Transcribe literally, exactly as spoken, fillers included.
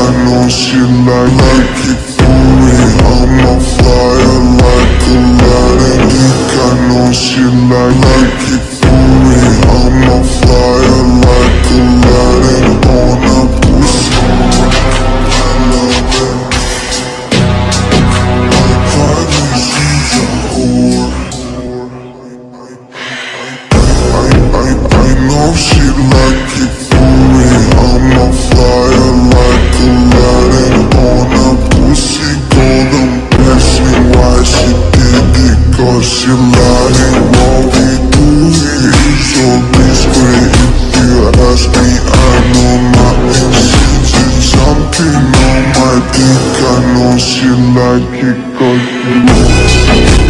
I know she like, like it for me. I'm on fire like Aladdin. Think I know she like, like it for me. I'm on fire like Aladdin. On a pussy, I love it. Like Kylie, she's a whore. I, I, I know she like it for me. I'm on fire like Aladdin. On a pussy golden blessing. Why she did it? Cause she lying. What we do here is so discreet. If you ask me, I know my intentions. Something on my dick, I know she like it. Cause she